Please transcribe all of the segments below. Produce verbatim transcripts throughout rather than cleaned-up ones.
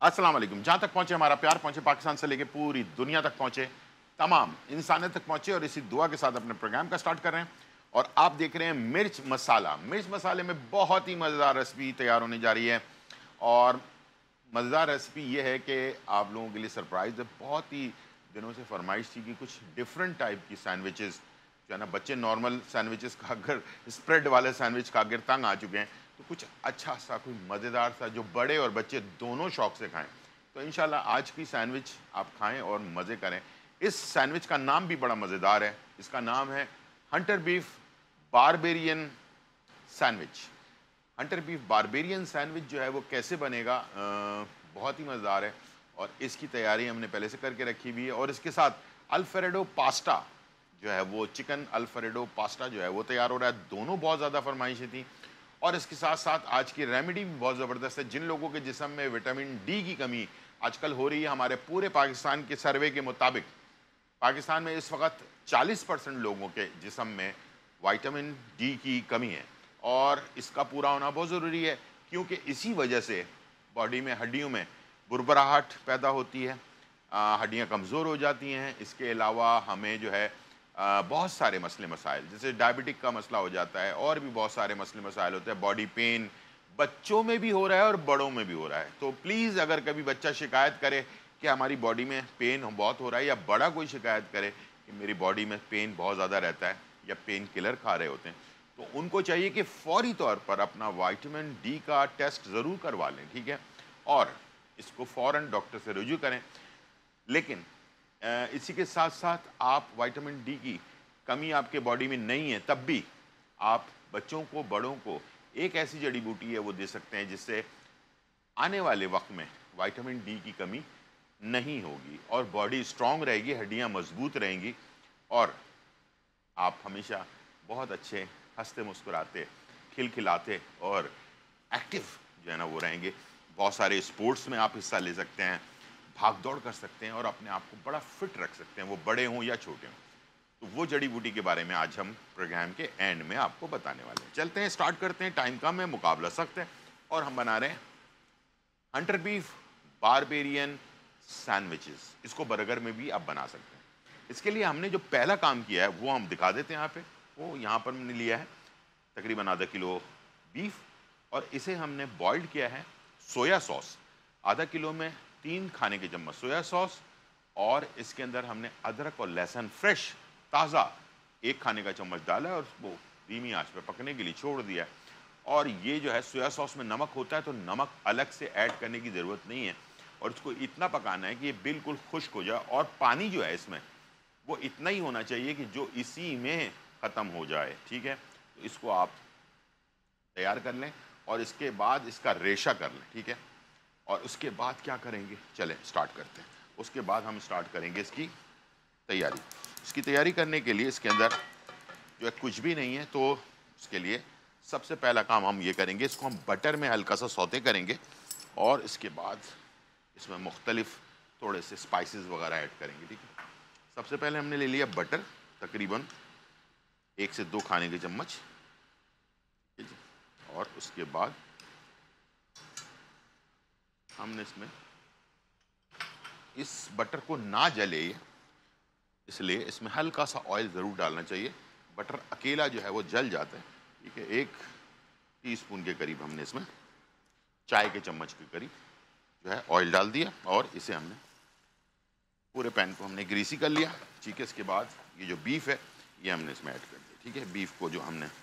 अस्सलाम वालेकुम। जहाँ तक पहुँचे हमारा प्यार, पहुँचे पाकिस्तान से लेके पूरी दुनिया तक पहुँचे, तमाम इंसानियत तक पहुँचे और इसी दुआ के साथ अपने प्रोग्राम का स्टार्ट कर रहे हैं। और आप देख रहे हैं मिर्च मसाला। मिर्च मसाले में बहुत ही मज़ेदार रेसिपी तैयार होने जा रही है और मज़ेदार रेसिपी ये है कि आप लोगों के लिए सरप्राइज़ है। बहुत ही दिनों से फरमाइश थी कि कुछ डिफरेंट टाइप की सैंडविचेज़ जो है ना, बच्चे नॉर्मल सैंडविचेज़ खाकर स्प्रेड वाले सैंडविच खाकर तंग आ चुके हैं, तो कुछ अच्छा सा कोई मज़ेदार सा जो बड़े और बच्चे दोनों शौक से खाएं। तो इंशाल्लाह आज की सैंडविच आप खाएं और मज़े करें। इस सैंडविच का नाम भी बड़ा मज़ेदार है। इसका नाम है hunter beef barbarian sandwich. Hunter beef barbarian sandwich जो है वो कैसे बनेगा, अ, बहुत ही मज़ेदार है और इसकी तैयारी हमने पहले से करके रखी हुई है। और इसके साथ अल्फ्रेडो पास्ता जो है वो चिकन अल्फ्रेडो पास्ता जो है वो तैयार हो रहा है। दोनों बहुत ज़्यादा फरमाइशें थी और इसके साथ साथ आज की रेमेडी भी बहुत ज़बरदस्त है। जिन लोगों के जिस्म में विटामिन डी की कमी आजकल हो रही है, हमारे पूरे पाकिस्तान के सर्वे के मुताबिक पाकिस्तान में इस वक्त चालीस परसेंट लोगों के जिस्म में विटामिन डी की कमी है और इसका पूरा होना बहुत ज़रूरी है, क्योंकि इसी वजह से बॉडी में हड्डियों में बुरबराहट पैदा होती है, अ, हड्डियाँ कमज़ोर हो जाती हैं। इसके अलावा हमें जो है अ, बहुत सारे मसले मसाइल, जैसे डायबिटिक का मसला हो जाता है और भी बहुत सारे मसले मसाइल होते हैं। बॉडी पेन बच्चों में भी हो रहा है और बड़ों में भी हो रहा है। तो प्लीज़ अगर कभी बच्चा शिकायत करे कि हमारी बॉडी में पेन बहुत हो रहा है, या बड़ा कोई शिकायत करे कि मेरी बॉडी में पेन बहुत ज़्यादा रहता है, या पेन किलर खा रहे होते हैं, तो उनको चाहिए कि फ़ौरी तौर पर अपना विटामिन डी का टेस्ट ज़रूर करवा लें, ठीक है? और इसको फ़ौरन डॉक्टर से रुजू करें। लेकिन अ, इसी के साथ साथ आप विटामिन डी की कमी आपके बॉडी में नहीं है, तब भी आप बच्चों को, बड़ों को एक ऐसी जड़ी बूटी है वो दे सकते हैं जिससे आने वाले वक्त में विटामिन डी की कमी नहीं होगी और बॉडी स्ट्रांग रहेगी, हड्डियां मजबूत रहेंगी और आप हमेशा बहुत अच्छे हंसते मुस्कुराते, खिलखिलाते और एक्टिव जो है ना वो रहेंगे। बहुत सारे स्पोर्ट्स में आप हिस्सा ले सकते हैं, भाग दौड़ कर सकते हैं और अपने आप को बड़ा फिट रख सकते हैं, वो बड़े हों या छोटे हों। तो वो जड़ी बूटी के बारे में आज हम प्रोग्राम के एंड में आपको बताने वाले हैं। चलते हैं, स्टार्ट करते हैं। टाइम कम है, मुकाबला सख्त है और हम बना रहे हैं हंटर बीफ बारबेरियन सैंडविचेस। इसको बर्गर में भी आप बना सकते हैं। इसके लिए हमने जो पहला काम किया है वो हम दिखा देते हैं यहाँ पे। वो यहाँ पर हमने लिया है तकरीबन आधा किलो बीफ और इसे हमने बॉइल्ड किया है सोया सॉस। आधा किलो में तीन खाने के चम्मच सोया सॉस और इसके अंदर हमने अदरक और लहसुन फ्रेश ताज़ा एक खाने का चम्मच डाला है और उसको धीमी आंच पे पकने के लिए छोड़ दिया है। और ये जो है सोया सॉस में नमक होता है, तो नमक अलग से ऐड करने की ज़रूरत नहीं है और इसको इतना पकाना है कि ये बिल्कुल खुश्क हो जाए और पानी जो है इसमें वो इतना ही होना चाहिए कि जो इसी में ख़त्म हो जाए, ठीक है? तो इसको आप तैयार कर लें और इसके बाद इसका रेशा कर लें, ठीक है? और उसके बाद क्या करेंगे, चलें स्टार्ट करते हैं। उसके बाद हम स्टार्ट करेंगे इसकी तैयारी। इसकी तैयारी करने के लिए इसके अंदर जो है कुछ भी नहीं है, तो उसके लिए सबसे पहला काम हम ये करेंगे, इसको हम बटर में हल्का सा सौते करेंगे और इसके बाद इसमें मुख्तलिफ थोड़े से स्पाइसेस वगैरह ऐड करेंगे, ठीक है? सबसे पहले हमने ले लिया बटर, तकरीबन एक से दो खाने के चम्मच, ठीक है? और उसके बाद हमने इसमें इस बटर को ना जले इसलिए इसमें हल्का सा ऑयल ज़रूर डालना चाहिए। बटर अकेला जो है वो जल जाता है, ठीक है? एक टीस्पून के करीब हमने इसमें, चाय के चम्मच के करीब जो है ऑयल डाल दिया और इसे हमने पूरे पैन को हमने ग्रीसी कर लिया, ठीक है? इसके बाद ये जो बीफ है ये हमने इसमें ऐड कर दिया, ठीक है? बीफ को जो हमने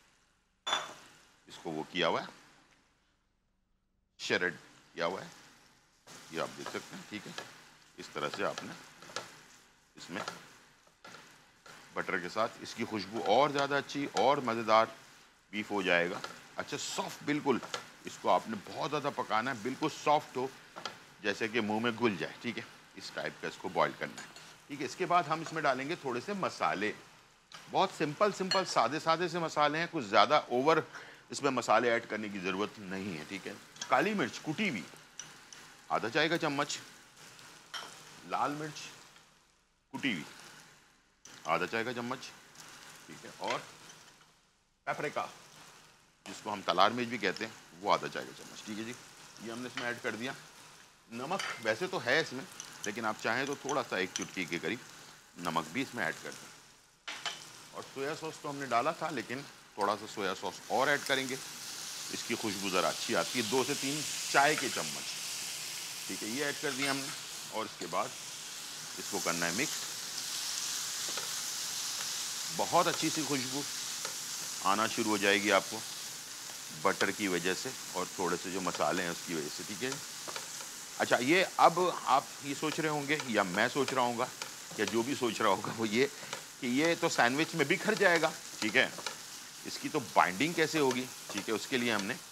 इसको वो किया हुआ है, शेरेड किया हुआ है, ये आप देख सकते हैं, ठीक है? इस तरह से आपने इसमें बटर के साथ इसकी खुशबू और ज़्यादा अच्छी और मज़ेदार बीफ हो जाएगा। अच्छा सॉफ्ट बिल्कुल, इसको आपने बहुत ज़्यादा पकाना है, बिल्कुल सॉफ्ट हो, जैसे कि मुंह में घुल जाए, ठीक है? इस टाइप का इसको बॉईल करना है, ठीक है? इसके बाद हम इसमें डालेंगे थोड़े से मसाले। बहुत सिंपल सिंपल सादे सादे से मसाले हैं, कुछ ज़्यादा ओवर इसमें मसाले ऐड करने की ज़रूरत नहीं है, ठीक है? काली मिर्च कुटी हुई आधा चाय का चम्मच, लाल मिर्च कुटी हुई आधा चाय का चम्मच, ठीक है? और पेपरिका जिसको हम तलार मिर्च भी कहते हैं वो आधा चाय का चम्मच, ठीक है जी? ये हमने इसमें ऐड कर दिया। नमक वैसे तो है इसमें, लेकिन आप चाहें तो थोड़ा सा एक चुटकी के करीब नमक भी इसमें ऐड कर दें। और सोया सॉस तो हमने डाला था, लेकिन थोड़ा सा सोया सॉस और ऐड करेंगे, इसकी खुशबू ज़रा अच्छी आती है। दो से तीन चाय के चम्मच, ठीक है, ये ऐड कर दिया हमने। और इसके बाद इसको करना है मिक्स। बहुत अच्छी सी खुशबू आना शुरू हो जाएगी आपको बटर की वजह से और थोड़े से जो मसाले हैं उसकी वजह से, ठीक है। अच्छा, ये अब आप ये सोच रहे होंगे या मैं सोच रहा हूँगा या जो भी सोच रहा होगा वो ये कि ये तो सैंडविच में बिखर जाएगा, ठीक है, इसकी तो बाइंडिंग कैसे होगी, ठीक है। उसके लिए हमने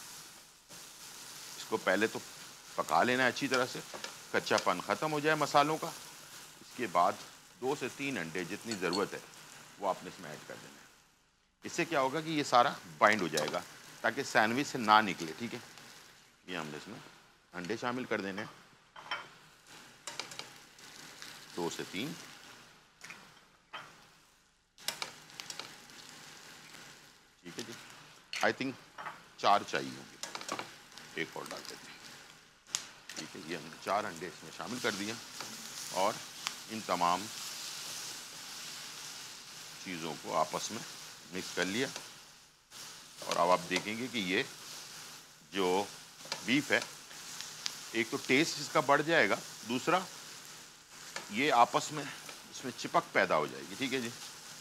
इसको पहले तो पका लेना है अच्छी तरह से, कच्चापन ख़त्म हो जाए मसालों का। इसके बाद दो से तीन अंडे जितनी ज़रूरत है वो आपने इसमें ऐड कर देना है। इससे क्या होगा कि ये सारा बाइंड हो जाएगा ताकि सैंडविच से ना निकले, ठीक है। ये हमने इसमें अंडे शामिल कर देने हैं, दो से तीन, ठीक है जी। आई थिंक चार चाहिए होंगे, एक और डाल देते हैं, ठीक है। ये हमने चार अंडे इसमें शामिल कर दिए और इन तमाम चीज़ों को आपस में मिक्स कर लिया। और अब आप देखेंगे कि ये जो बीफ है, एक तो टेस्ट इसका बढ़ जाएगा, दूसरा ये आपस में इसमें चिपक पैदा हो जाएगी, ठीक है जी।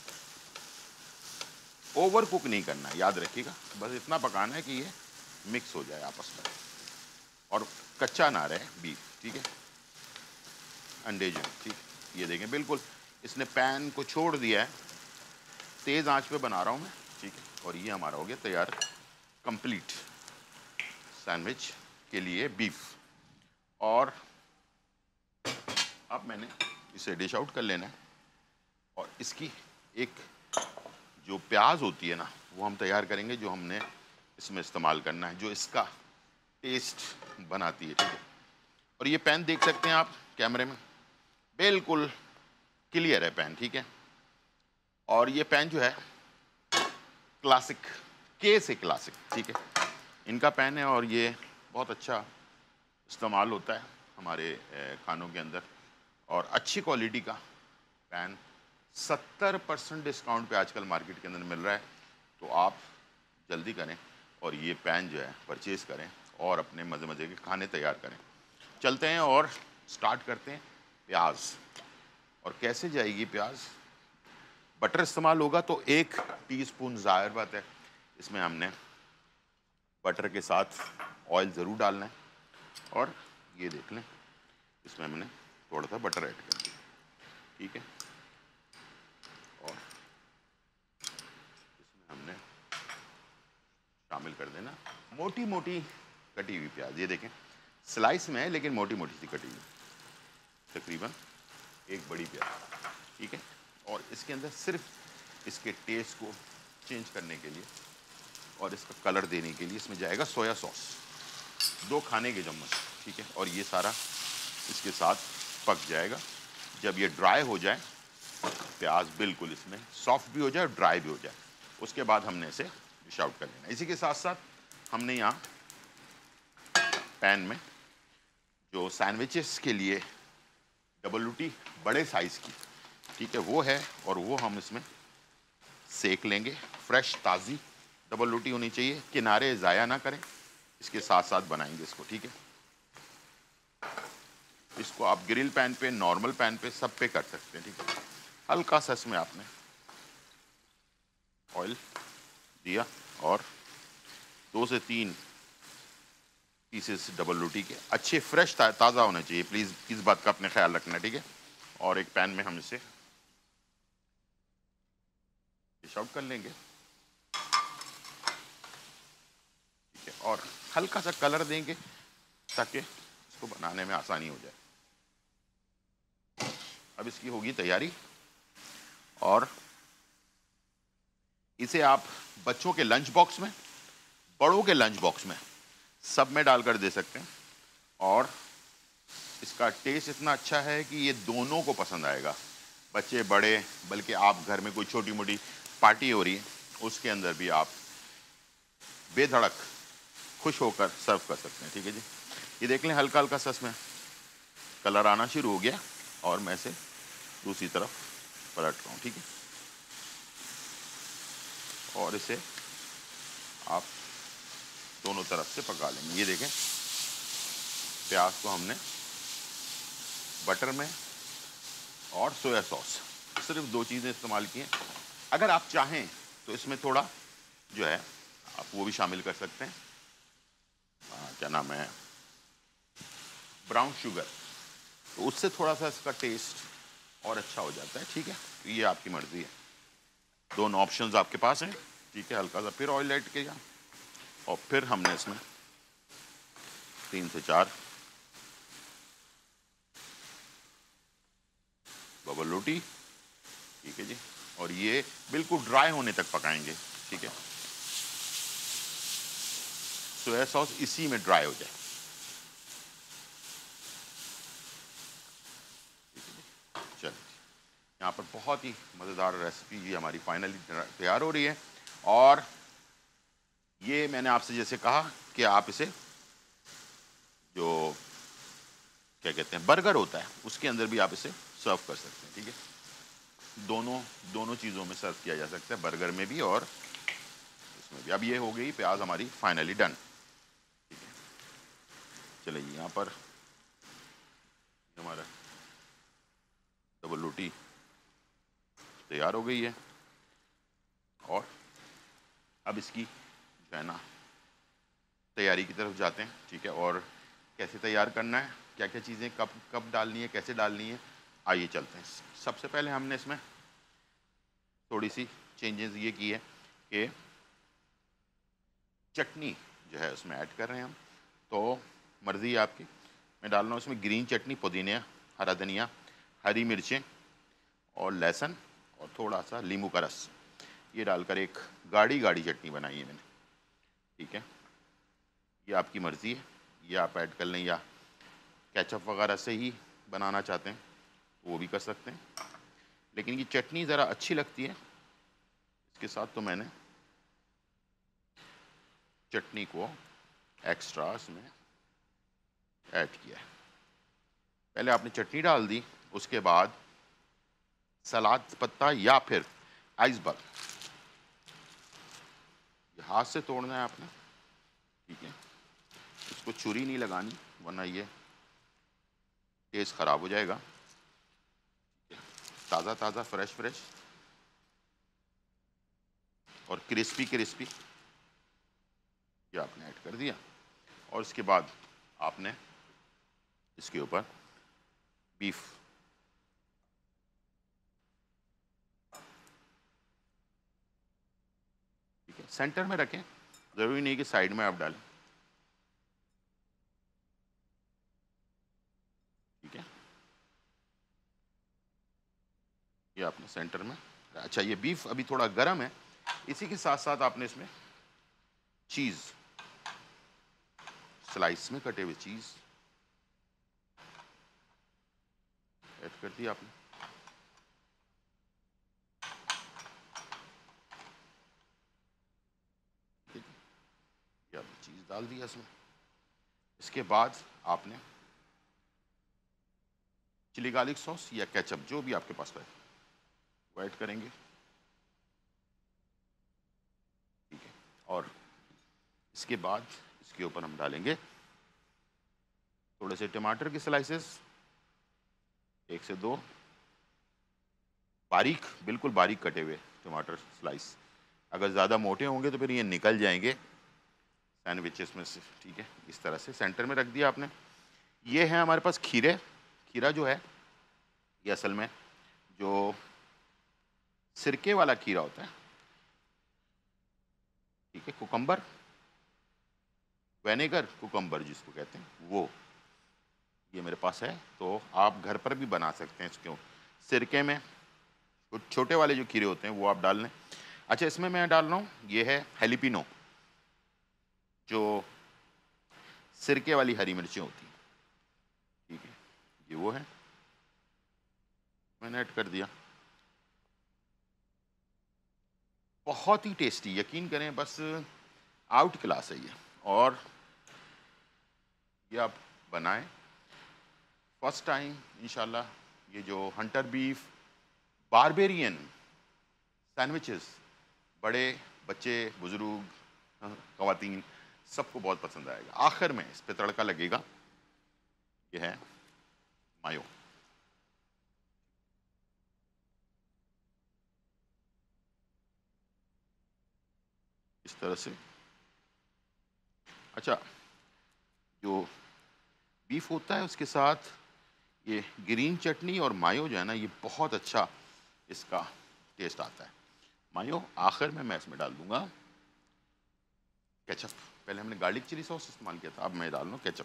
ओवर कुक नहीं करना है, याद रखिएगा, बस इतना पकाना है कि ये मिक्स हो जाए आपस में और कच्चा ना रहे बीफ, ठीक है। अंडे जो, ठीक, ये देखें बिल्कुल इसने पैन को छोड़ दिया है, तेज़ आंच पे बना रहा हूँ मैं, ठीक है। और ये हमारा हो गया तैयार कंप्लीट सैंडविच के लिए बीफ। और अब मैंने इसे डिश आउट कर लेना है और इसकी एक जो प्याज होती है ना वो हम तैयार करेंगे, जो हमने इसमें इस्तेमाल करना है, जो इसका टेस्ट बनाती है, ठीक है। और ये पैन देख सकते हैं आप कैमरे में, बिल्कुल क्लियर है पैन, ठीक है। और ये पैन जो है क्लासिक, के से क्लासिक, ठीक है, इनका पैन है और ये बहुत अच्छा इस्तेमाल होता है हमारे खानों के अंदर। और अच्छी क्वालिटी का पैन सत्तर परसेंट डिस्काउंट पे आजकल मार्केट के अंदर मिल रहा है, तो आप जल्दी करें और ये पैन जो है परचेज़ करें और अपने मज़े मज़े के खाने तैयार करें। चलते हैं और स्टार्ट करते हैं। प्याज, और कैसे जाएगी प्याज, बटर इस्तेमाल होगा तो एक टीस्पून, ज़ाहिर बात है इसमें हमने बटर के साथ ऑयल ज़रूर डालना है। और ये देख लें इसमें हमने थोड़ा सा बटर ऐड कर दिया, ठीक है। और इसमें हमने शामिल कर देना मोटी मोटी कटी हुई प्याज, ये देखें स्लाइस में है लेकिन मोटी मोटी सी कटी हुई, तकरीबन एक बड़ी प्याज, ठीक है। और इसके अंदर सिर्फ इसके टेस्ट को चेंज करने के लिए और इसका कलर देने के लिए इसमें जाएगा सोया सॉस, दो खाने के चम्मच, ठीक है। और ये सारा इसके साथ पक जाएगा। जब ये ड्राई हो जाए, प्याज बिल्कुल इसमें सॉफ्ट भी हो जाए और ड्राई भी हो जाए, उसके बाद हमने इसे डिश आउट कर लेना। इसी के साथ साथ हमने यहाँ पैन में जो सैंडविचेस के लिए डबल रोटी बड़े साइज़ की, ठीक है, वो है और वो हम इसमें सेक लेंगे। फ्रेश ताज़ी डबल रोटी होनी चाहिए, किनारे ज़ाया ना करें, इसके साथ साथ बनाएंगे इसको, ठीक है। इसको आप ग्रिल पैन पे, नॉर्मल पैन पे, सब पे कर सकते हैं, ठीक है। हल्का सा इसमें आपने ऑयल दिया और दो से तीन पीसेस डबल रोटी के अच्छे फ्रेश ता, ताज़ा होने चाहिए, प्लीज़ इस बात का अपने ख्याल रखना, ठीक है। और एक पैन में हम इसे डिश आउट कर लेंगे, ठीक है। और हल्का सा कलर देंगे ताकि इसको बनाने में आसानी हो जाए। अब इसकी होगी तैयारी और इसे आप बच्चों के लंच बॉक्स में, बड़ों के लंच बॉक्स में, सब में डालकर दे सकते हैं। और इसका टेस्ट इतना अच्छा है कि ये दोनों को पसंद आएगा, बच्चे बड़े, बल्कि आप घर में कोई छोटी मोटी पार्टी हो रही है उसके अंदर भी आप बेधड़क खुश होकर सर्व कर सकते हैं, ठीक है जी। ये देख लें हल्का हल्का सा इसमें कलर आना शुरू हो गया और मैं इसे दूसरी तरफ पलट रहा हूँ, ठीक है। और इसे आप दोनों तरफ से पका लेंगे। ये देखें प्याज को हमने बटर में और सोया सॉस सिर्फ दो चीज़ें इस्तेमाल की हैं। अगर आप चाहें तो इसमें थोड़ा जो है आप वो भी शामिल कर सकते हैं, आ, क्या नाम है, ब्राउन शुगर, तो उससे थोड़ा सा इसका टेस्ट और अच्छा हो जाता है, ठीक है। तो ये आपकी मर्ज़ी है, दोनों ऑप्शंस आपके पास हैं, ठीक है। हल्का सा फिर ऑयल ऐड किया और फिर हमने इसमें तीन से चार बबल रोटी, ठीक है जी। और ये बिल्कुल ड्राई होने तक पकाएंगे, ठीक है। सोया सॉस इसी में ड्राई हो जाए, चलिए। यहाँ पर बहुत ही मज़ेदार रेसिपी जी हमारी फाइनली तैयार हो रही है। और ये मैंने आपसे जैसे कहा कि आप इसे जो क्या कहते हैं बर्गर होता है उसके अंदर भी आप इसे सर्व कर सकते हैं, ठीक है। दोनों दोनों चीज़ों में सर्व किया जा सकता है, बर्गर में भी और इसमें भी। अब ये हो गई प्याज हमारी फाइनली डन, ठीक है। चलिए यहाँ पर हमारा डबल रोटी तैयार हो गई है और अब इसकी जो है ना तैयारी की तरफ जाते हैं, ठीक है। और कैसे तैयार करना है, क्या क्या चीज़ें कब कब डालनी है, कैसे डालनी है, आइए चलते हैं। सबसे पहले हमने इसमें थोड़ी सी चेंजेस ये की है कि चटनी जो है उसमें ऐड कर रहे हैं हम, तो मर्ज़ी है आपकी। मैं डाल रहा हूँ इसमें ग्रीन चटनी, पुदीना, हरा धनिया, हरी मिर्चें और लहसुन और थोड़ा सा नींबू का रस, ये डालकर एक गाढ़ी गाढ़ी चटनी बनाई है मैंने, ठीक है। ये आपकी मर्ज़ी है, ये आप ऐड कर लें या केचप वगैरह से ही बनाना चाहते हैं वो भी कर सकते हैं, लेकिन ये चटनी ज़रा अच्छी लगती है इसके साथ, तो मैंने चटनी को एक्स्ट्रा इसमें ऐड किया है। पहले आपने चटनी डाल दी, उसके बाद सलाद पत्ता या फिर आइसबर्ग, ये हाथ से तोड़ना है आपने, ठीक है। इसको छुरी नहीं लगानी वरना ये टेस्ट ख़राब हो जाएगा, ताज़ा ताज़ा फ्रेश फ्रेश और क्रिस्पी क्रिस्पी ये आपने ऐड कर दिया। और इसके बाद आपने इसके ऊपर बीफ, ठीक है, सेंटर में रखें, ज़रूरी नहीं कि साइड में आप डालें, ठीक है। ये आपने सेंटर में, अच्छा ये बीफ अभी थोड़ा गर्म है, इसी के साथ साथ आपने इसमें चीज़, स्लाइस में कटे हुए चीज़ ऐड कर दिया आपने, ठीक है। ये आपने चीज़ डाल दिया इसमें। इसके बाद आपने चिली गार्लिक सॉस या केचप जो भी आपके पास है वो ऐड करेंगे, ठीक है। और इसके बाद इसके ऊपर हम डालेंगे थोड़े से टमाटर की स्लाइसेस, एक से दो बारीक, बिल्कुल बारीक कटे हुए टमाटर स्लाइस, अगर ज़्यादा मोटे होंगे तो फिर ये निकल जाएंगे सैंडविचेस में से, ठीक है। इस तरह से सेंटर में रख दिया आपने। ये है हमारे पास खीरे, खीरा जो है ये असल में जो सिरके वाला खीरा होता है, ठीक है, कुकम्बर, वेनेगर कुकम्बर जिसको कहते हैं, वो ये मेरे पास है, तो आप घर पर भी बना सकते हैं इसको सिरके में। कुछ छोटे वाले जो खीरे होते हैं वो आप डाल लें। अच्छा इसमें मैं डाल रहा हूँ ये है हेलिपिनो, जो सिरके वाली हरी मिर्चें होती हैं, ठीक है, ये वो है, मैंने ऐड कर दिया। बहुत ही टेस्टी, यकीन करें, बस आउट क्लास है ये। और ये आप बनाएं फर्स्ट टाइम इंशाल्लाह। ये जो हंटर बीफ बारबेरियन सैंडविचेस बड़े, बच्चे, बुजुर्ग, खवातीन सबको बहुत पसंद आएगा। आखिर में इस पे तड़का लगेगा, ये है मायो। इस तरह से। अच्छा, जो बीफ होता है उसके साथ ये ग्रीन चटनी और मायो जो है ना, ये बहुत अच्छा इसका टेस्ट आता है। मायो आखिर में मैं इसमें डाल दूंगा केचप। पहले हमने गार्लिक चिली सॉस इस्तेमाल किया था, अब मैं डाल रहा हूँ केचप।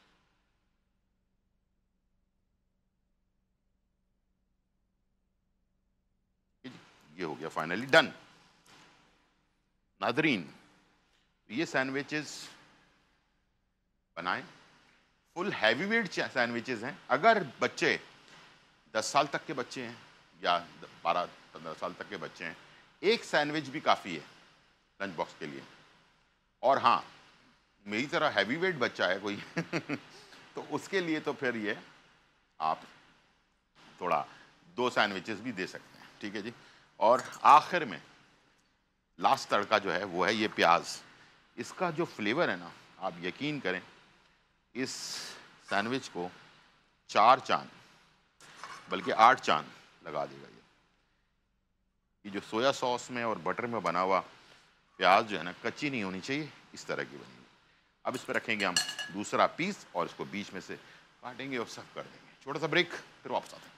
ये हो गया फाइनली डन। नादरीन, ये सैंडविचेस बनाएं, फुल हैवी वेट सैंडविचेस हैं। अगर बच्चे दस साल तक के बच्चे हैं या बारह पंद्रह साल तक के बच्चे हैं, एक सैंडविच भी काफ़ी है लंच बॉक्स के लिए। और हाँ, मेरी तरह हैवी वेट बच्चा है कोई तो उसके लिए तो फिर ये आप थोड़ा दो सैंडविचेस भी दे सकते हैं, ठीक है जी। और आखिर में लास्ट तड़का जो है वो है ये प्याज। इसका जो फ्लेवर है ना, आप यकीन करें, इस सैंडविच को चार चांद बल्कि आठ चांद लगा देगा। ये ये जो सोया सॉस में और बटर में बना हुआ प्याज जो है ना, कच्ची नहीं होनी चाहिए, इस तरह की बनेगी। अब इस पर रखेंगे हम दूसरा पीस और इसको बीच में से काटेंगे और सर्व कर देंगे। छोटा सा ब्रेक, फिर वापस आते हैं।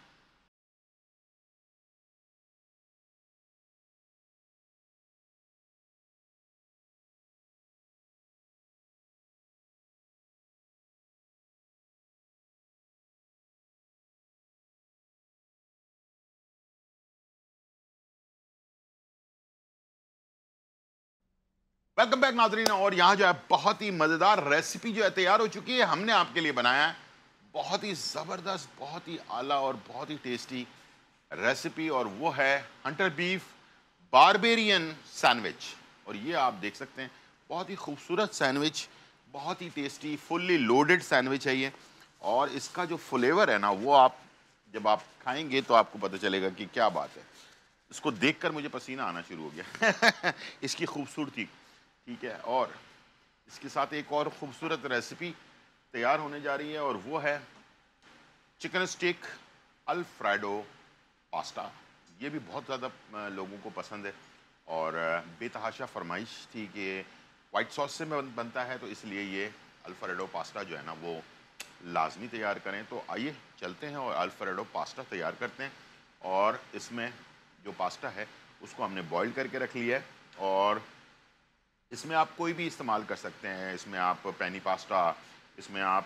वेलकम बैक नाजरीन। और यहाँ जो है बहुत ही मज़ेदार रेसिपी जो है तैयार हो चुकी है, हमने आपके लिए बनाया है। बहुत ही ज़बरदस्त, बहुत ही आला और बहुत ही टेस्टी रेसिपी, और वो है हंटर बीफ बारबेरियन सैंडविच। और ये आप देख सकते हैं, बहुत ही खूबसूरत सैंडविच, बहुत ही टेस्टी, फुल्ली लोडेड सैंडविच है ये। और इसका जो फ्लेवर है ना, वो आप जब आप खाएंगे तो आपको पता चलेगा कि क्या बात है। इसको देखकर मुझे पसीना आना शुरू हो गया इसकी खूबसूरती, ठीक है। और इसके साथ एक और खूबसूरत रेसिपी तैयार होने जा रही है, और वो है चिकन स्टिक अल्फ्रेडो पास्ता। ये भी बहुत ज़्यादा लोगों को पसंद है, और बेतहाशा फरमाइश थी कि वाइट सॉस से बन, बनता है, तो इसलिए ये अल्फ्रेडो पास्ता जो है ना, वो लाजमी तैयार करें। तो आइए चलते हैं और अल्फ्रेडो पास्ता तैयार करते हैं। और इसमें जो पास्ता है उसको हमने बॉईल करके रख लिया है, और इसमें आप कोई भी इस्तेमाल कर सकते हैं। इसमें आप पैनी पास्ता, इसमें आप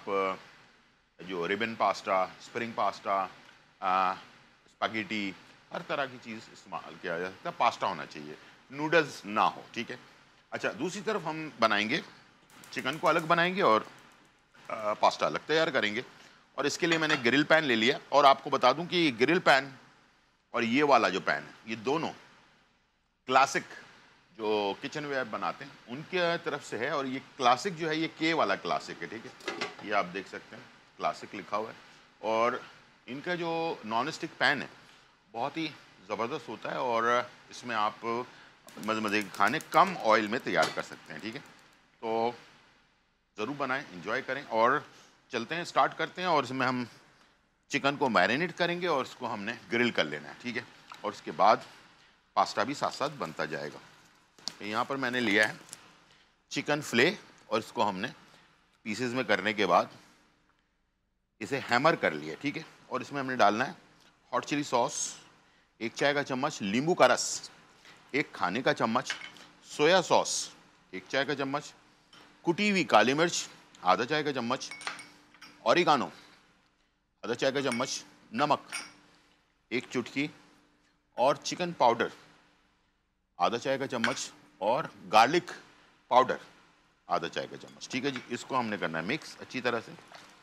जो ribbon pasta, spring pasta, spaghetti, हर तरह की चीज़ इस्तेमाल किया जा सकता है। पास्ता होना चाहिए, नूडल्स ना हो, ठीक है। अच्छा, दूसरी तरफ हम बनाएंगे, चिकन को अलग बनाएंगे और आ, पास्ता अलग तैयार करेंगे। और इसके लिए मैंने ग्रिल पैन ले लिया, और आपको बता दूं कि ग्रिल पैन और ये वाला जो पैन है, ये दोनों क्लासिक जो किचन वेयर बनाते हैं उनके तरफ से है। और ये क्लासिक जो है, ये के वाला क्लासिक है, ठीक है। ये आप देख सकते हैं, क्लासिक लिखा हुआ है। और इनका जो नॉन स्टिक पैन है बहुत ही ज़बरदस्त होता है, और इसमें आप मज़े मज़े के खाने कम ऑयल में तैयार कर सकते हैं, ठीक है। तो ज़रूर बनाएं, इंजॉय करें। और चलते हैं, स्टार्ट करते हैं। और इसमें हम चिकन को मैरिनेट करेंगे और इसको हमने ग्रिल कर लेना है, ठीक है। और उसके बाद पास्ता भी साथ साथ बनता जाएगा। तो यहाँ पर मैंने लिया है चिकन फिले, और इसको हमने पीसेस में करने के बाद इसे हैमर कर लिया, ठीक है। और इसमें हमने डालना है हॉट चिली सॉस एक चाय का चम्मच, नींबू का रस एक खाने का चम्मच, सोया सॉस एक चाय का चम्मच, कुटी हुई काली मिर्च आधा चाय का चम्मच, ऑरिगानो आधा चाय का चम्मच, नमक एक चुटकी, और चिकन पाउडर आधा चाय का चम्मच, और गार्लिक पाउडर आधा चाय का चम्मच, ठीक है जी। इसको हमने करना है मिक्स अच्छी तरह से।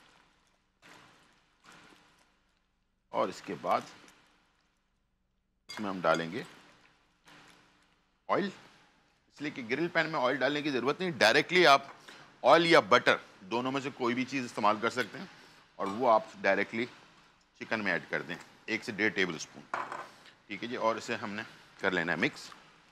और इसके बाद इसमें हम डालेंगे ऑयल, इसलिए कि ग्रिल पैन में ऑयल डालने की ज़रूरत नहीं, डायरेक्टली आप ऑयल या बटर दोनों में से कोई भी चीज़ इस्तेमाल कर सकते हैं और वो आप डायरेक्टली चिकन में ऐड कर दें, एक से डेढ़ टेबल स्पून। ठीक है जी, और इसे हमने कर लेना है मिक्स।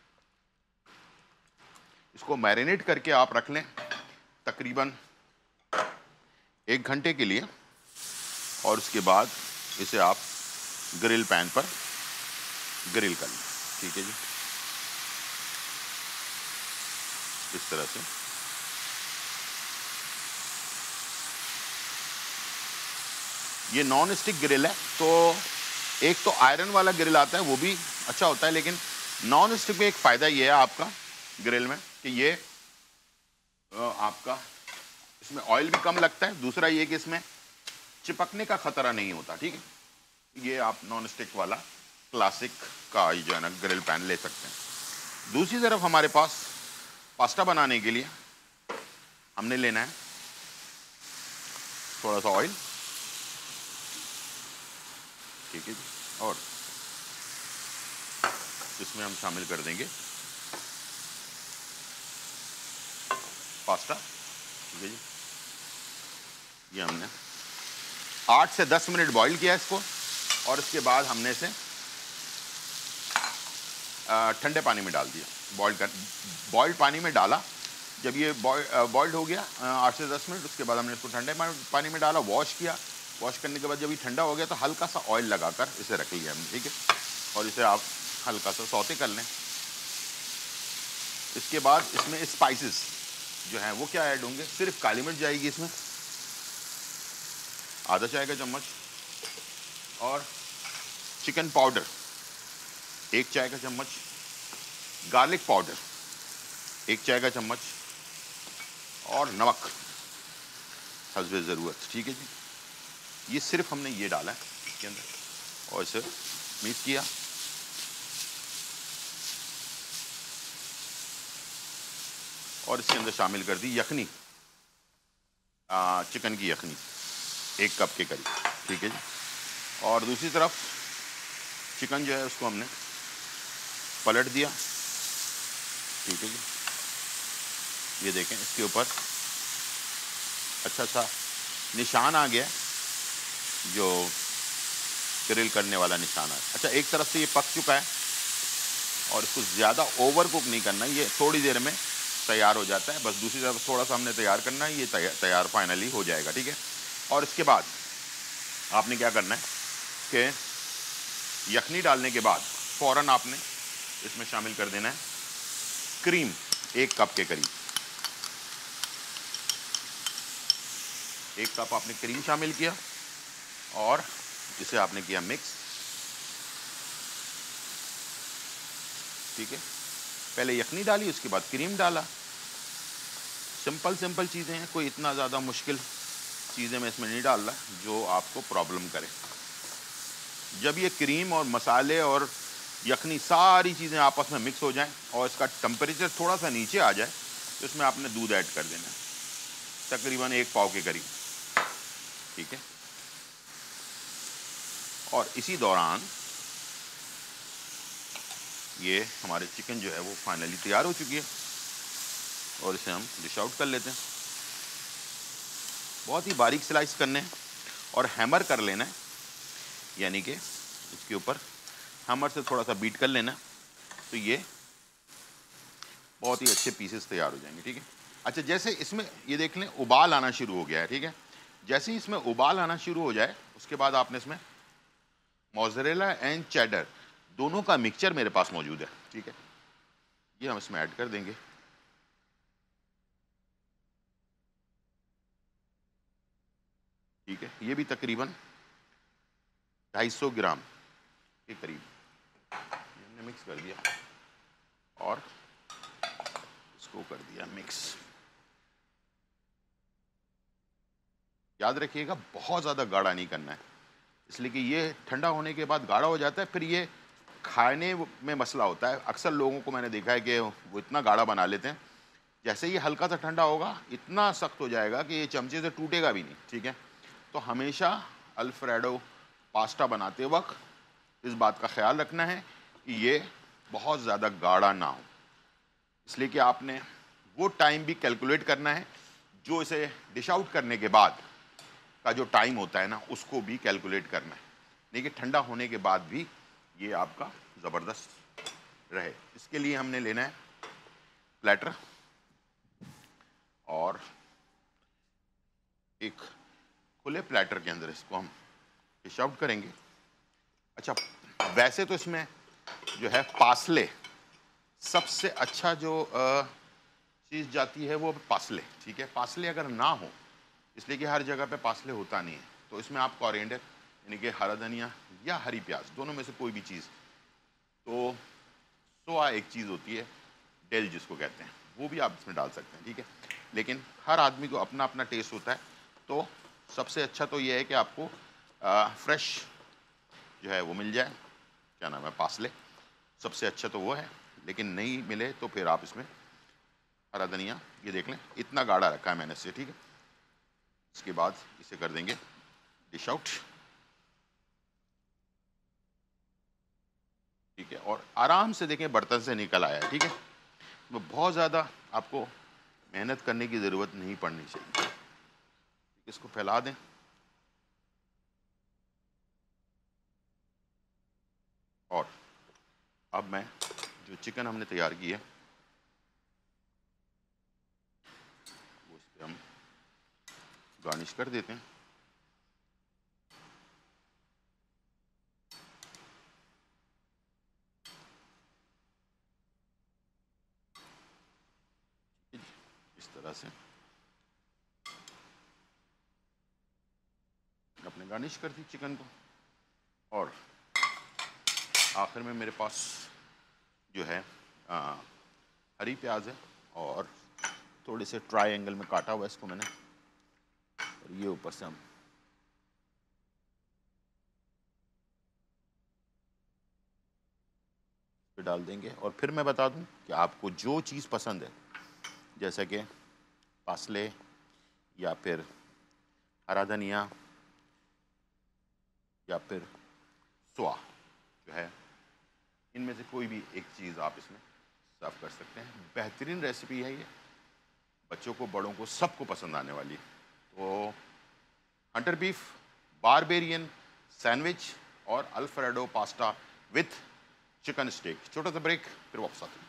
इसको मैरिनेट करके आप रख लें तकरीबन एक घंटे के लिए, और उसके बाद इसे आप ग्रिल पैन पर ग्रिल कर लें। ठीक है जी, इस तरह से। ये नॉन स्टिक ग्रिल है, तो एक तो आयरन वाला ग्रिल आता है, वो भी अच्छा होता है, लेकिन नॉन स्टिक में एक फ़ायदा ये है आपका ग्रिल में कि ये आपका इसमें ऑयल भी कम लगता है, दूसरा ये कि इसमें चिपकने का खतरा नहीं होता। ठीक है, ये आप नॉन स्टिक वाला क्लासिक का जो है ना ग्रिल पैन ले सकते हैं। दूसरी तरफ हमारे पास पास्ता बनाने के लिए हमने लेना है थोड़ा सा ऑयल। ठीक है जी, और इसमें हम शामिल कर देंगे पास्ता। ठीक है जी, ये हमने आठ से दस मिनट बॉईल किया इसको, और इसके बाद हमने इसे ठंडे पानी में डाल दिया। बॉईल कर बॉइल्ड पानी में डाला, जब ये बॉइल्ड हो गया आठ से दस मिनट, उसके बाद हमने इसको ठंडे पानी में डाला, वॉश किया। वॉश करने के बाद जब ये ठंडा हो गया तो हल्का सा ऑयल लगाकर इसे रख लिया हमने। ठीक है, और इसे आप हल्का सा सौते कर लें। इसके बाद इसमें स्पाइसेस जो हैं वो क्या ऐड होंगे, सिर्फ काली मिर्च जाएगी इसमें आधा चाय का चम्मच, और चिकन पाउडर एक चाय का चम्मच, गार्लिक पाउडर एक चाय का चम्मच, और नमक हस्बे ज़रूरत। ठीक है जी, ये सिर्फ हमने ये डाला है इसके अंदर, और इसे मिक्स किया। और इसके अंदर शामिल कर दी यखनी, आ, चिकन की यखनी एक कप के करीब। ठीक है जी, और दूसरी तरफ चिकन जो है उसको हमने पलट दिया। ठीक है जी, ये देखें इसके ऊपर अच्छा सा निशान आ गया, जो ग्रिल करने वाला निशान है। अच्छा, एक तरफ से ये पक चुका है, और इसको ज़्यादा ओवर कुक नहीं करना, ये थोड़ी देर में तैयार हो जाता है। बस दूसरी तरफ थोड़ा सा हमने तैयार करना है, ये तैयार तैयार फाइनली हो जाएगा। ठीक है, और इसके बाद आपने क्या करना है कि यखनी डालने के बाद फ़ौरन आपने इसमें शामिल कर देना है क्रीम, एक कप के करीब। एक कप आपने क्रीम शामिल किया, और इसे आपने किया मिक्स। ठीक है, पहले यखनी डाली, उसके बाद क्रीम डाला। सिंपल सिंपल चीज़ें हैं, कोई इतना ज़्यादा मुश्किल चीज़ें मैं इसमें नहीं डाल रहा जो आपको प्रॉब्लम करे। जब ये क्रीम और मसाले और यखनी सारी चीज़ें आपस में मिक्स हो जाएं और इसका टेम्परेचर थोड़ा सा नीचे आ जाए, तो इसमें आपने दूध ऐड कर देना है, तकरीबन एक पाव के करीब। ठीक है, और इसी दौरान ये हमारे चिकन जो है वो फाइनली तैयार हो चुकी है, और इसे हम डिश आउट कर लेते हैं। बहुत ही बारीक स्लाइस करने हैं और हैमर कर लेना है, यानी कि इसके ऊपर हैमर से थोड़ा सा बीट कर लेना, तो ये बहुत ही अच्छे पीसेस तैयार हो जाएंगे। ठीक है, अच्छा, जैसे इसमें ये देख लें उबाल आना शुरू हो गया है। ठीक है, जैसे ही इसमें उबाल आना शुरू हो जाए, उसके बाद आपने इसमें मोज़रेला एंड चेडर दोनों का मिक्सचर मेरे पास मौजूद है। ठीक है, ये हम इसमें ऐड कर देंगे। ठीक है, ये भी तकरीबन ढाई सौ ग्राम के करीब हमने मिक्स कर दिया, और इसको कर दिया मिक्स। याद रखिएगा, बहुत ज़्यादा गाढ़ा नहीं करना है, इसलिए कि ये ठंडा होने के बाद गाढ़ा हो जाता है, फिर ये खाने में मसला होता है। अक्सर लोगों को मैंने देखा है कि वो इतना गाढ़ा बना लेते हैं, जैसे ये हल्का सा ठंडा होगा इतना सख्त हो जाएगा कि ये चमचे से टूटेगा भी नहीं। ठीक है, तो हमेशा अल्फ्रेडो पास्ता बनाते वक्त इस बात का ख्याल रखना है कि ये बहुत ज़्यादा गाढ़ा ना हो, इसलिए कि आपने वो टाइम भी कैलकुलेट करना है जो इसे डिश आउट करने के बाद का जो टाइम होता है ना, उसको भी कैलकुलेट करना है। देखिए ठंडा होने के बाद भी ये आपका ज़बरदस्त रहे, इसके लिए हमने लेना है प्लेटर और एक खुले प्लेटर के अंदर इसको हम डिश आउट करेंगे। अच्छा, वैसे तो इसमें जो है पासले सबसे अच्छा जो चीज़ जाती है वो पासले, ठीक है। पासले अगर ना हो, इसलिए कि हर जगह पे पासले होता नहीं है, तो इसमें आप कोरिएंडर यानी कि हरा धनिया या हरी प्याज, दोनों में से कोई भी चीज़, तो सोआ एक चीज़ होती है, डेल जिसको कहते हैं, वो भी आप इसमें डाल सकते हैं, ठीक है। लेकिन हर आदमी को अपना अपना टेस्ट होता है, तो सबसे अच्छा तो ये है कि आपको फ्रेश जो है वो मिल जाए, क्या नाम है, पासले, सबसे अच्छा तो वो है। लेकिन नहीं मिले तो फिर आप इसमें हरा धनिया, ये देख लें इतना गाढ़ा रखा है मैंने इसे, ठीक है। इसके बाद इसे कर देंगे डिश आउट, ठीक है। और आराम से देखें बर्तन से निकल आया है, ठीक है। तो बहुत ज़्यादा आपको मेहनत करने की ज़रूरत नहीं पड़नी चाहिए। इसको फैला दें और अब मैं जो चिकन हमने तैयार की है वो इस पर हम गार्निश कर देते हैं। इस तरह से अपने गार्निश कर दी चिकन को, और आखिर में मेरे पास जो है आ, हरी प्याज है और थोड़े से ट्रायंगल में काटा हुआ है इसको मैंने, और ये ऊपर से हम पे डाल देंगे। और फिर मैं बता दूं कि आपको जो चीज़ पसंद है, जैसे कि पासले या फिर हरा धनिया या फिर सोआ जो है, इनमें से कोई भी एक चीज़ आप इसमें सर्व कर सकते हैं। बेहतरीन रेसिपी है ये, बच्चों को बड़ों को सबको पसंद आने वाली है। तो हंटर बीफ बारबेरियन सैंडविच और Alfredo pasta with chicken steak. छोटा सा ब्रेक, फिर वापस आते हैं।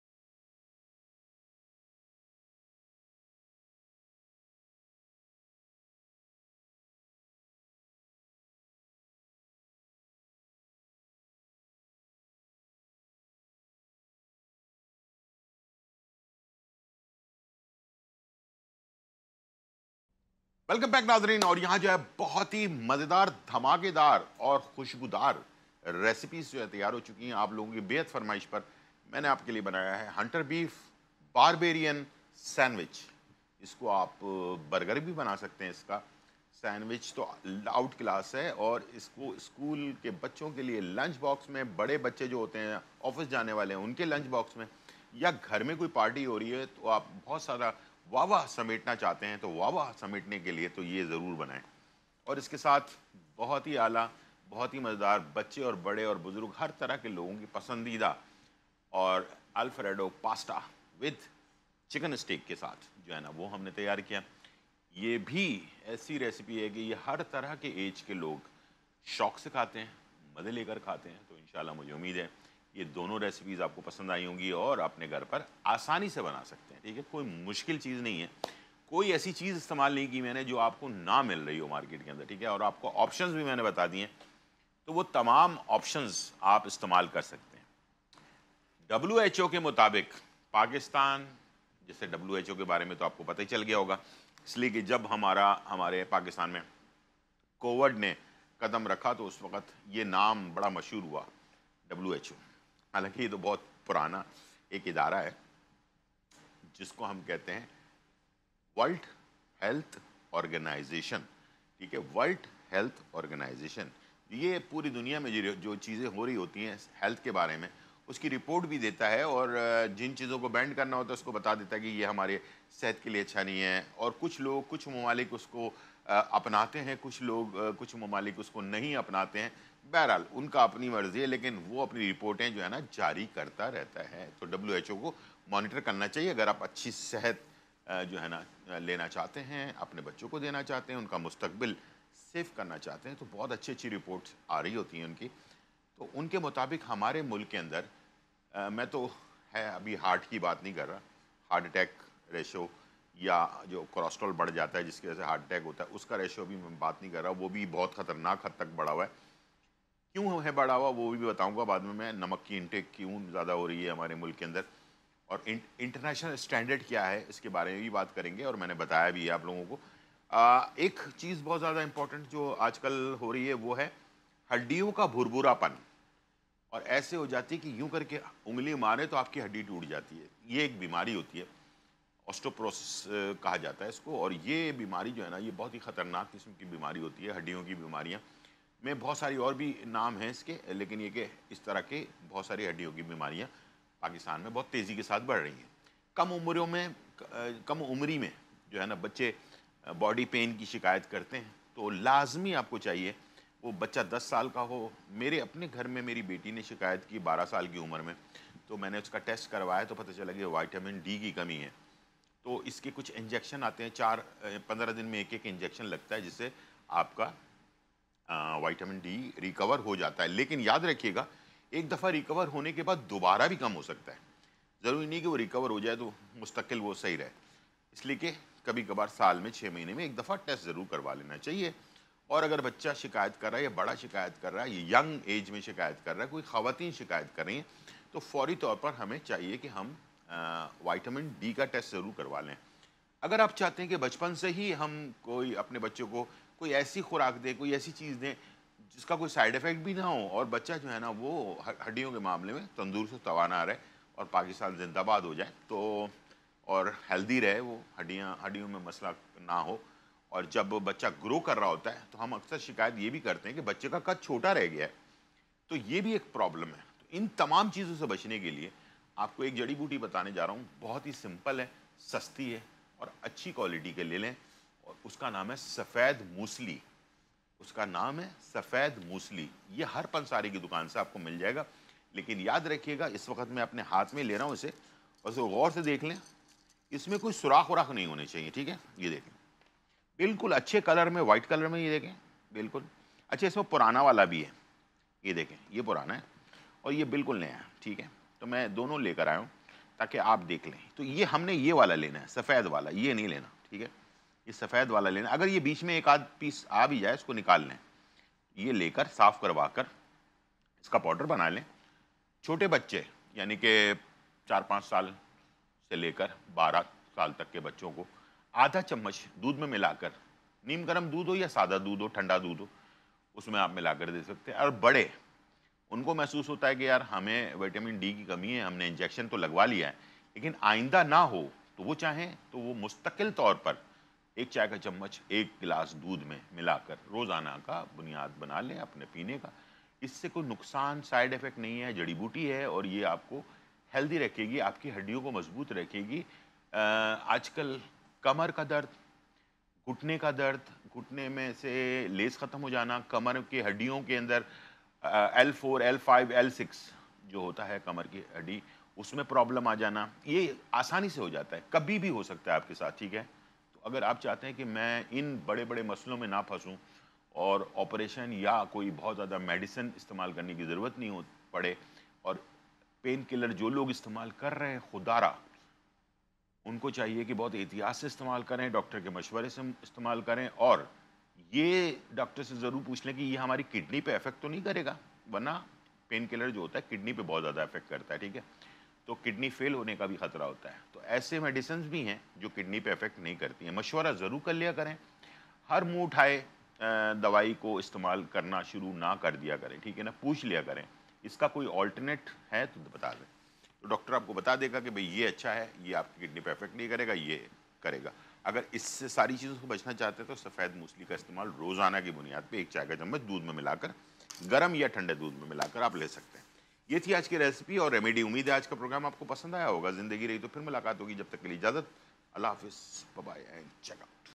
वेलकम बैक नाजरीन। और यहाँ जो है बहुत ही मज़ेदार, धमाकेदार और खुशबूदार रेसिपीज जो है तैयार हो चुकी हैं आप लोगों की बेहद फरमाइश पर। मैंने आपके लिए बनाया है हंटर बीफ बारबेरियन सैंडविच। इसको आप बर्गर भी बना सकते हैं। इसका सैंडविच तो आउट क्लास है, और इसको स्कूल के बच्चों के लिए लंच बॉक्स में, बड़े बच्चे जो होते हैं ऑफिस जाने वाले हैं उनके लंच बॉक्स में, या घर में कोई पार्टी हो रही है तो आप बहुत सारा वाह वाह समेटना चाहते हैं, तो वाह वाह समेटने के लिए तो ये ज़रूर बनाएं। और इसके साथ बहुत ही आला, बहुत ही मज़ेदार, बच्चे और बड़े और बुज़ुर्ग हर तरह के लोगों की पसंदीदा और Alfredo pasta with chicken steak के साथ जो है ना वो हमने तैयार किया। ये भी ऐसी रेसिपी है कि ये हर तरह के एज के लोग शौक से खाते हैं, मज़े लेकर खाते हैं। तो इंशाल्लाह मुझे उम्मीद है ये दोनों रेसिपीज़ आपको पसंद आई होंगी और अपने घर पर आसानी से बना सकते हैं, ठीक है। कोई मुश्किल चीज़ नहीं है, कोई ऐसी चीज़ इस्तेमाल नहीं की मैंने जो आपको ना मिल रही हो मार्केट के अंदर, ठीक है। और आपको ऑप्शंस भी मैंने बता दिए, तो वो तमाम ऑप्शंस आप इस्तेमाल कर सकते हैं। डब्ल्यू एच ओ के मुताबिक पाकिस्तान, जैसे डब्ल्यू एच ओ के बारे में तो आपको पता ही चल गया होगा, इसलिए कि जब हमारा हमारे पाकिस्तान में कोविड ने कदम रखा तो उस वक़्त ये नाम बड़ा मशहूर हुआ, डब्ल्यू एच ओ। हालांकि ये तो बहुत पुराना एक इदारा है जिसको हम कहते हैं वर्ल्ड हेल्थ ऑर्गेनाइजेशन, ठीक है। वर्ल्ड हेल्थ ऑर्गेनाइजेशन ये पूरी दुनिया में जो जो चीज़ें हो रही होती हैं हेल्थ के बारे में उसकी रिपोर्ट भी देता है, और जिन चीज़ों को बैंड करना होता है उसको बता देता है कि ये हमारे सेहत के लिए अच्छा नहीं है। और कुछ लोग, कुछ ममालिक उसको अपनाते हैं, कुछ लोग, कुछ ममालिक उसको नहीं अपनाते हैं। बहरहाल उनका अपनी मर्जी है, लेकिन वो अपनी रिपोर्टें जो है ना जारी करता रहता है। तो डब्ल्यू एच ओ को मॉनिटर करना चाहिए। अगर आप अच्छी सेहत अ, जो है ना अ, लेना चाहते हैं, अपने बच्चों को देना चाहते हैं, उनका मुस्तकबिल सेव करना चाहते हैं, तो बहुत अच्छी अच्छी रिपोर्ट्स आ रही होती हैं उनकी। तो उनके मुताबिक हमारे मुल्क के अंदर अ, मैं तो है अभी हार्ट की बात नहीं कर रहा, हार्ट अटैक रेशो या जो कोलेस्ट्रॉल बढ़ जाता है जिसकी वजह से हार्ट अटैक होता है, उसका रेशो भी मैं बात नहीं कर रहा, वो भी बहुत ख़तरनाक हद तक बढ़ा हुआ है। क्यों है बढ़ा हुआ वो भी बताऊंगा बाद में मैं, नमक की इंटेक क्यों ज़्यादा हो रही है हमारे मुल्क के अंदर, और इंटरनेशनल स्टैंडर्ड क्या है इसके बारे में भी बात करेंगे, और मैंने बताया भी है आप लोगों को। आ, एक चीज़ बहुत ज़्यादा इंपॉर्टेंट जो आजकल हो रही है वो है हड्डियों का भुरभुरापन, और ऐसे हो जाती है कि यूं करके उंगली मारे तो आपकी हड्डी टूट जाती है। ये एक बीमारी होती है, ऑस्टोप्रोसिस कहा जाता है इसको, और ये बीमारी जो है ना ये बहुत ही ख़तरनाक किस्म की बीमारी होती है। हड्डियों की बीमारियाँ में बहुत सारी और भी नाम हैं इसके, लेकिन ये कि इस तरह के बहुत सारी हड्डियों की बीमारियाँ पाकिस्तान में बहुत तेज़ी के साथ बढ़ रही हैं। कम उम्रों में क- कम उम्री में जो है ना बच्चे बॉडी पेन की शिकायत करते हैं, तो लाजमी आपको चाहिए वो बच्चा दस साल का हो। मेरे अपने घर में मेरी बेटी ने शिकायत की बारह साल की उम्र में, तो मैंने उसका टेस्ट करवाया तो पता चला कि विटामिन डी की कमी है। तो इसके कुछ इंजेक्शन आते हैं, चार पंद्रह दिन में एक एक इंजेक्शन लगता है जिससे आपका विटामिन डी रिकवर हो जाता है। लेकिन याद रखिएगा, एक दफ़ा रिकवर होने के बाद दोबारा भी कम हो सकता है। ज़रूरी नहीं कि वो रिकवर हो जाए तो मुस्तकिल वो सही रहे, इसलिए कि कभी कभार साल में छः महीने में एक दफ़ा टेस्ट ज़रूर करवा लेना चाहिए। और अगर बच्चा शिकायत कर रहा है या बड़ा शिकायत कर रहा है, ये यंग एज में शिकायत कर रहा है, कोई ख़वातीन शिकायत कर रही हैं, तो फौरी तौर पर हमें चाहिए कि हम विटामिन डी का टेस्ट ज़रूर करवा लें। अगर आप चाहते हैं कि बचपन से ही हम कोई अपने बच्चों को कोई ऐसी खुराक दें, कोई ऐसी चीज़ दें जिसका कोई साइड इफ़ेक्ट भी ना हो, और बच्चा जो है ना वो ह- हड्डियों के मामले में तंदुरुस्त तवाना रहे और पाकिस्तान जिंदाबाद हो जाए, तो और हेल्दी रहे, वो हड्डियाँ हड्डियों में मसला ना हो। और जब बच्चा ग्रो कर रहा होता है तो हम अक्सर शिकायत ये भी करते हैं कि बच्चे का कद छोटा रह गया है, तो ये भी एक प्रॉब्लम है। तो इन तमाम चीज़ों से बचने के लिए आपको एक जड़ी बूटी बताने जा रहा हूँ, बहुत ही सिंपल है, सस्ती है और अच्छी क्वालिटी के ले लें, और उसका नाम है सफ़ेद मूसली। उसका नाम है सफ़ेद मूसली। ये हर पंसारी की दुकान से आपको मिल जाएगा, लेकिन याद रखिएगा इस वक्त मैं अपने हाथ में ले रहा हूँ इसे, और इसे गौर से देख लें, इसमें कोई सुराख उराख नहीं होने चाहिए, ठीक है। ये देखें बिल्कुल अच्छे कलर में, वाइट कलर में, ये देखें बिल्कुल। अच्छा, इसमें पुराना वाला भी है, ये देखें ये पुराना है और ये बिल्कुल नया है, ठीक है। तो मैं दोनों लेकर आया हूँ ताकि आप देख लें। तो ये हमने ये वाला लेना है, सफ़ेद वाला, ये नहीं लेना, ठीक है। ये सफ़ेद वाला लेना, अगर ये बीच में एक आध पीस आ भी जाए इसको निकाल लें। ये लेकर साफ़ करवा कर इसका पाउडर बना लें। छोटे बच्चे यानी कि चार पाँच साल से लेकर बारह साल तक के बच्चों को आधा चम्मच दूध में मिलाकर, नीम गर्म दूध हो या सादा दूध हो, ठंडा दूध हो, उसमें आप मिलाकर दे सकते हैं। और बड़े, उनको महसूस होता है कि यार हमें विटामिन डी की कमी है, हमने इंजेक्शन तो लगवा लिया है, लेकिन आइंदा ना हो, तो वो चाहें तो वो मुस्तकिल तौर पर एक चाय का चम्मच एक गिलास दूध में मिलाकर रोज़ाना का बुनियाद बना लें अपने पीने का। इससे कोई नुकसान, साइड इफ़ेक्ट नहीं है, जड़ी बूटी है और ये आपको हेल्दी रखेगी, आपकी हड्डियों को मजबूत रखेगी। अ, आजकल कमर का दर्द, घुटने का दर्द, घुटने में से लेस ख़त्म हो जाना, कमर की हड्डियों के अंदर L four L five L six जो होता है कमर की हड्डी, उसमें प्रॉब्लम आ जाना, ये आसानी से हो जाता है, कभी भी हो सकता है आपके साथ, ठीक है। तो अगर आप चाहते हैं कि मैं इन बड़े बड़े मसलों में ना फंसूं और ऑपरेशन या कोई बहुत ज़्यादा मेडिसिन इस्तेमाल करने की ज़रूरत नहीं हो पड़े, और पेन किलर जो लोग इस्तेमाल कर रहे हैं खुदारा, उनको चाहिए कि बहुत एहतियात से इस्तेमाल करें, डॉक्टर के मशवरे से इस्तेमाल करें, और ये डॉक्टर से ज़रूर पूछ लें कि ये हमारी किडनी पे इफेक्ट तो नहीं करेगा, वरना पेन किलर जो होता है किडनी पे बहुत ज़्यादा इफेक्ट करता है, ठीक है। तो किडनी फेल होने का भी खतरा होता है। तो ऐसे मेडिसिन भी हैं जो किडनी पे इफेक्ट नहीं करती हैं, मशवरा ज़रूर कर लिया करें। हर मुंह उठाए अ, दवाई को इस्तेमाल करना शुरू ना कर दिया करें, ठीक है ना, पूछ लिया करें इसका कोई ऑल्टरनेट है तो बता दें, तो डॉक्टर आपको बता देगा कि भाई ये अच्छा है, ये आपकी किडनी पे इफेक्ट नहीं करेगा, ये करेगा। अगर इससे सारी चीज़ों को बचना चाहते हैं तो सफ़ेद मूसली का इस्तेमाल रोज़ाना की बुनियाद पे एक चाय का चम्मच दूध में मिलाकर, गर्म या ठंडे दूध में मिलाकर आप ले सकते हैं। ये थी आज की रेसिपी और रेमेडी। उम्मीद है आज का प्रोग्राम आपको पसंद आया होगा। ज़िंदगी रही तो फिर मुलाकात होगी, जब तक के लिए इजाज़त, अल्लाह हाफिज़, bye bye and check out.